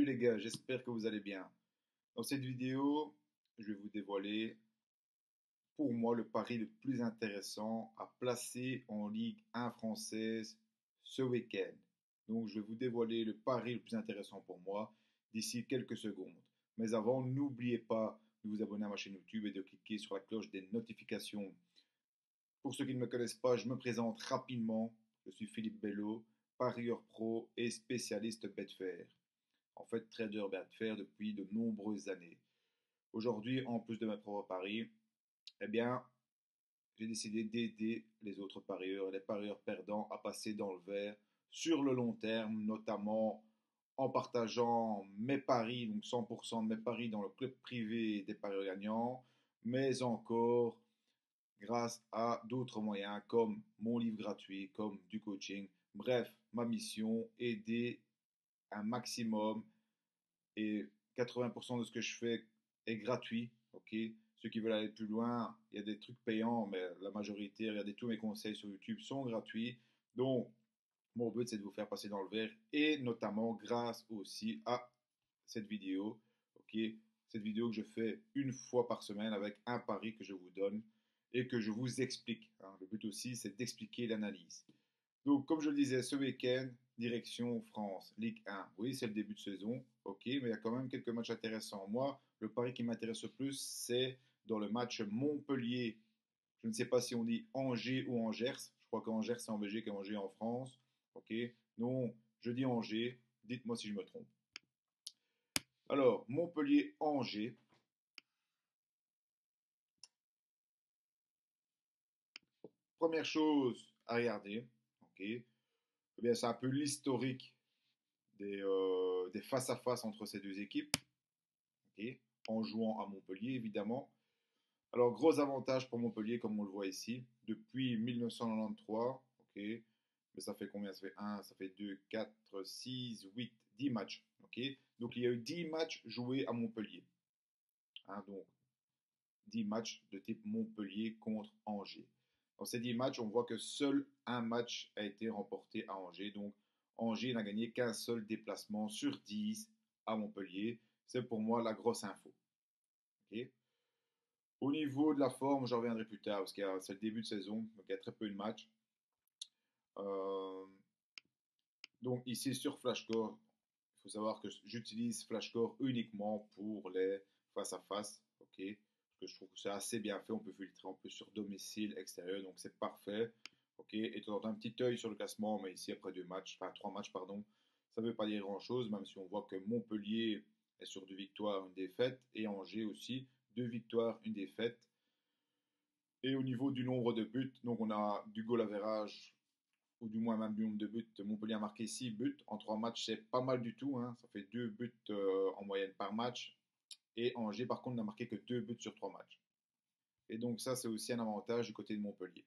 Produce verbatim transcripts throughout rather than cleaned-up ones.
les gars, j'espère que vous allez bien. Dans cette vidéo, je vais vous dévoiler pour moi le pari le plus intéressant à placer en Ligue un française ce week-end. Donc je vais vous dévoiler le pari le plus intéressant pour moi d'ici quelques secondes. Mais avant, n'oubliez pas de vous abonner à ma chaîne YouTube et de cliquer sur la cloche des notifications. Pour ceux qui ne me connaissent pas, je me présente rapidement. Je suis Philippe Bello, parieur pro et spécialiste Betfair. En fait, trader Betfair depuis de nombreuses années. Aujourd'hui, en plus de mes propres paris, eh bien, j'ai décidé d'aider les autres parieurs, les parieurs perdants, à passer dans le vert sur le long terme, notamment en partageant mes paris, donc cent pour cent de mes paris dans le club privé des parieurs gagnants, mais encore grâce à d'autres moyens comme mon livre gratuit, comme du coaching. Bref, ma mission, aider un maximum et quatre-vingts pour cent de ce que je fais est gratuit. Ok, ceux qui veulent aller plus loin, il y a des trucs payants, mais la majorité, regardez tous mes conseils sur YouTube, sont gratuits. Donc, mon but, c'est de vous faire passer dans le vert et notamment grâce aussi à cette vidéo. Ok, cette vidéo que je fais une fois par semaine avec un pari que je vous donne et que je vous explique. Hein. Le but aussi, c'est d'expliquer l'analyse. Donc, comme je le disais, ce week-end, direction France, Ligue un. Oui, c'est le début de saison, ok, mais il y a quand même quelques matchs intéressants. Moi, le pari qui m'intéresse le plus, c'est dans le match Montpellier. Je ne sais pas si on dit Angers ou Angers. Je crois qu'Angers, c'est en Belgique et Angers en France. Ok, non, je dis Angers. Dites-moi si je me trompe. Alors, Montpellier-Angers. Première chose à regarder, ok, eh bien, c'est un peu l'historique des, euh, des face-à-face entre ces deux équipes, okay, en jouant à Montpellier évidemment. Alors gros avantage pour Montpellier comme on le voit ici, depuis mille neuf cent quatre-vingt-treize, ok, mais ça fait combien? Ça fait un, ça fait deux, quatre, six, huit, dix matchs, ok. Donc il y a eu dix matchs joués à Montpellier, hein, donc dix matchs de type Montpellier contre Angers. Dans ces dix matchs, on voit que seul un match a été remporté à Angers. Donc, Angers n'a gagné qu'un seul déplacement sur dix à Montpellier. C'est pour moi la grosse info. Okay. Au niveau de la forme, j'en reviendrai plus tard parce que c'est le début de saison, donc il y a très peu de matchs. Euh, donc, ici sur Flashcore, il faut savoir que j'utilise Flashcore uniquement pour les face-à-face. Okay, que je trouve que c'est assez bien fait, on peut filtrer un peu sur domicile, extérieur, donc c'est parfait. Ok, et tu as un petit œil sur le classement, mais ici après deux matchs, enfin trois matchs, pardon, ça ne veut pas dire grand-chose, même si on voit que Montpellier est sur deux victoires, une défaite, et Angers aussi, deux victoires, une défaite. Et au niveau du nombre de buts, donc on a du goal average, ou du moins même du nombre de buts, Montpellier a marqué six buts en trois matchs, c'est pas mal du tout, hein. Ça fait deux buts euh, en moyenne par match, et Angers par contre n'a marqué que deux buts sur trois matchs. Et donc ça, c'est aussi un avantage du côté de Montpellier.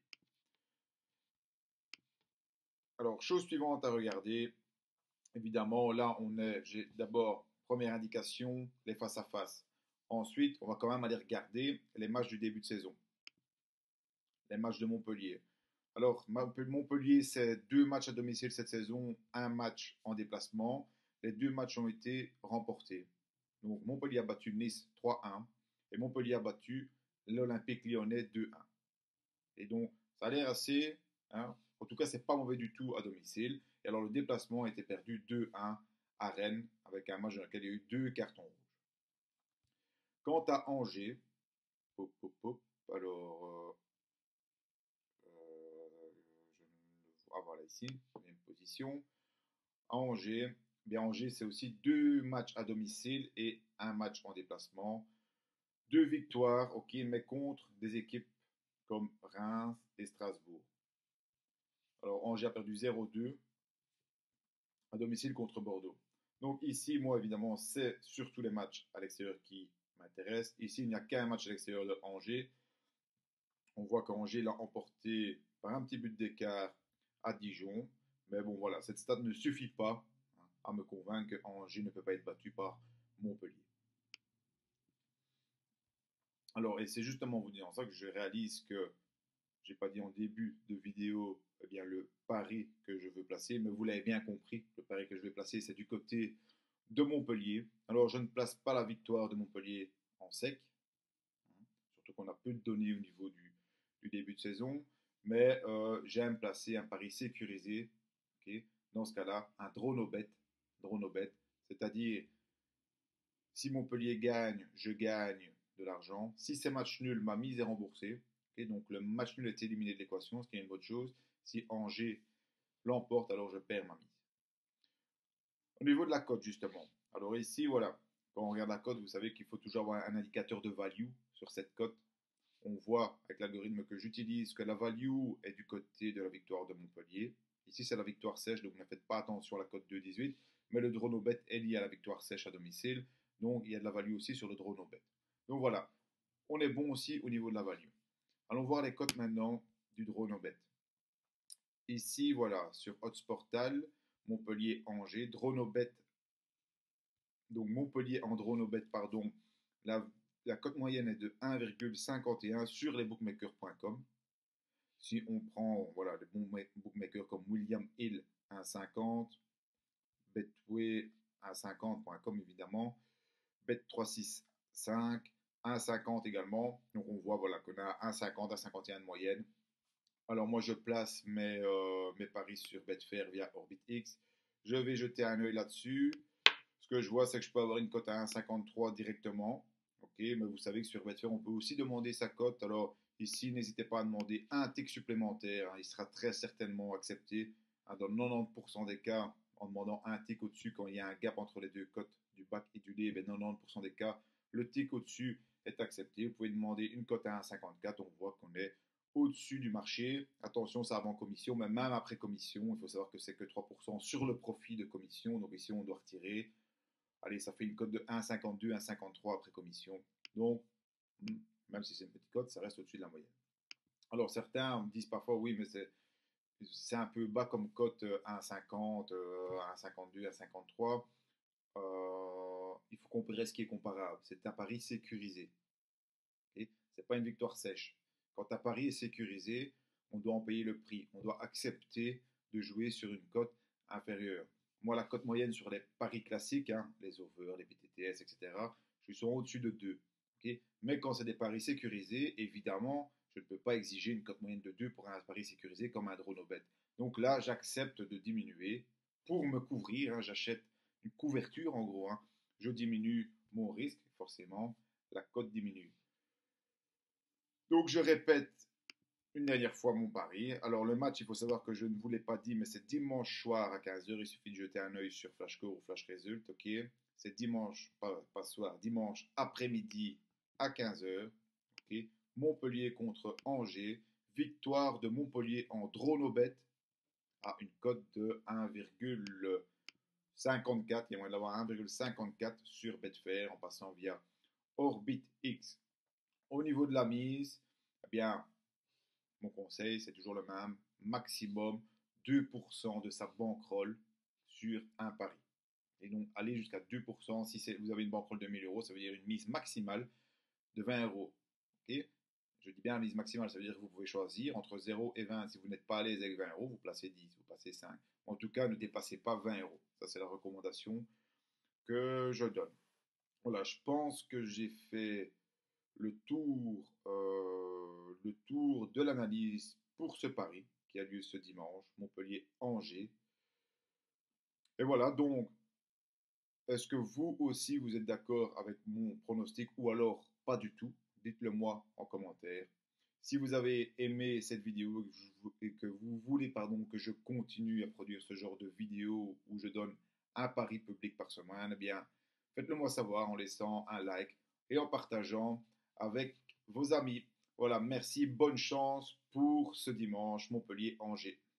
Alors, chose suivante à regarder, évidemment, là, on est, j'ai d'abord, première indication, les face-à-face. Ensuite, on va quand même aller regarder les matchs du début de saison, les matchs de Montpellier. Alors, Montpellier, c'est deux matchs à domicile cette saison, un match en déplacement. Les deux matchs ont été remportés. Donc, Montpellier a battu Nice trois un et Montpellier a battu l'Olympique Lyonnais deux un. Et donc, ça a l'air assez. Hein, en tout cas, c'est pas mauvais du tout à domicile. Et alors, le déplacement a été perdu deux un à Rennes, avec un match dans lequel il y a eu deux cartons rouges. Quant à Angers, hop, hop, hop, alors, euh, euh, je ne le vois, ah, voilà ici, même position. À Angers, eh bien Angers, c'est aussi deux matchs à domicile et un match en déplacement. Deux victoires, ok, mais contre des équipes comme Reims et Strasbourg. Alors, Angers a perdu zéro deux à domicile contre Bordeaux. Donc ici, moi, évidemment, c'est surtout les matchs à l'extérieur qui m'intéressent. Ici, il n'y a qu'un match à l'extérieur de Angers. On voit qu'Angers l'a emporté par un petit but d'écart à Dijon. Mais bon, voilà, cette stat ne suffit pas à me convaincre qu'Angers ne peut pas être battu par Montpellier. Alors, et c'est justement en vous disant ça que je réalise que j'ai pas dit en début de vidéo, eh bien, le pari que je veux placer, mais vous l'avez bien compris, le pari que je vais placer, c'est du côté de Montpellier. Alors, je ne place pas la victoire de Montpellier en sec, hein, surtout qu'on a peu de données au niveau du, du début de saison, mais euh, j'aime placer un pari sécurisé. Okay, dans ce cas-là, un drone au bet, drone au bet, c'est-à-dire si Montpellier gagne, je gagne de l'argent. Si c'est match nul, ma mise est remboursée. Okay, donc le match nul est éliminé de l'équation, ce qui est une bonne chose. Si Angers l'emporte, alors je perds ma mise. Au niveau de la cote, justement. Alors ici, voilà, quand on regarde la cote, vous savez qu'il faut toujours avoir un indicateur de value sur cette cote. On voit avec l'algorithme que j'utilise que la value est du côté de la victoire de Montpellier. Ici, c'est la victoire sèche, donc ne faites pas attention à la cote deux virgule dix-huit. Mais le drone au bet est lié à la victoire sèche à domicile. Donc, il y a de la value aussi sur le drone au bet. Donc voilà, on est bon aussi au niveau de la value. Allons voir les cotes maintenant du drone au bet. Ici, voilà, sur Odds Montpellier-Angers, drone au bet. Donc Montpellier en drone au bet, pardon, la, la cote moyenne est de un virgule cinquante et un sur les bookmakers point com. Si on prend voilà, les bons bookmakers comme William Hill un virgule cinquante, Betway un virgule cinquante point com évidemment, Bet trois cent soixante-cinq, un virgule cinquante également. Donc on voit voilà, qu'on a un virgule cinquante, un virgule cinquante et un de moyenne. Alors moi je place mes, euh, mes paris sur Betfair via OrbitX. Je vais jeter un œil là-dessus. Ce que je vois, c'est que je peux avoir une cote à un virgule cinquante-trois directement. Ok, mais vous savez que sur Betfair, on peut aussi demander sa cote. Alors ici, n'hésitez pas à demander un tick supplémentaire. Il sera très certainement accepté. Dans quatre-vingt-dix pour cent des cas, en demandant un tick au-dessus, quand il y a un gap entre les deux cotes du bac et du lait, ben quatre-vingt-dix pour cent des cas, le tick au-dessus est accepté. Vous pouvez demander une cote à un virgule cinquante-quatre. On voit qu'on est au-dessus du marché. Attention, c'est avant commission, mais même après commission, il faut savoir que c'est que trois pour cent sur le profit de commission. Donc ici, on doit retirer. Allez, ça fait une cote de un virgule cinquante-deux, un virgule cinquante-trois après commission. Donc, même si c'est une petite cote, ça reste au-dessus de la moyenne. Alors, certains me disent parfois, oui, mais c'est, c'est un peu bas comme cote, un virgule cinquante, un virgule cinquante-deux, un virgule cinquante-trois. Euh, il faut comparer ce qui est comparable. C'est un pari sécurisé. Okay, ce n'est pas une victoire sèche. Quand un pari est sécurisé, on doit en payer le prix. On doit accepter de jouer sur une cote inférieure. Moi, la cote moyenne sur les paris classiques, hein, les over, les B T T S, et cetera, je suis au-dessus de deux. Okay, mais quand c'est des paris sécurisés, évidemment, je ne peux pas exiger une cote moyenne de deux pour un pari sécurisé comme un drone au bet. Donc là, j'accepte de diminuer pour me couvrir. Hein, j'achète une couverture en gros. Hein, je diminue mon risque, forcément, la cote diminue. Donc je répète une dernière fois mon pari. Alors le match, il faut savoir que je ne vous l'ai pas dit, mais c'est dimanche soir à quinze heures. Il suffit de jeter un œil sur Flashcore ou Flash Result. Ok, c'est dimanche, pas, pas soir, dimanche après-midi à quinze heures. Ok, Montpellier contre Angers. Victoire de Montpellier en drone au bet à une cote de un virgule cinquante-quatre. Il y a moyen d'avoir un virgule cinquante-quatre sur Betfair en passant via OrbitX. Au niveau de la mise, eh bien, mon conseil, c'est toujours le même, maximum deux pour cent de sa bankroll sur un pari. Et donc, aller jusqu'à deux pour cent, si vous avez une bankroll de mille euros, ça veut dire une mise maximale de vingt euros. Okay, je dis bien mise maximale, ça veut dire que vous pouvez choisir entre zéro et vingt. Si vous n'êtes pas à l'aise avec vingt euros, vous placez dix, vous placez cinq. En tout cas, ne dépassez pas vingt euros. Ça, c'est la recommandation que je donne. Voilà, je pense que j'ai fait le tour, euh, le tour de l'analyse pour ce pari qui a lieu ce dimanche, Montpellier-Angers. Et voilà, donc, est-ce que vous aussi vous êtes d'accord avec mon pronostic ou alors pas du tout? Dites-le moi en commentaire. Si vous avez aimé cette vidéo et que vous voulez pardon, que je continue à produire ce genre de vidéo où je donne un pari public par semaine, eh bien, faites-le moi savoir en laissant un like et en partageant avec vos amis. Voilà, merci, bonne chance pour ce dimanche Montpellier-Angers.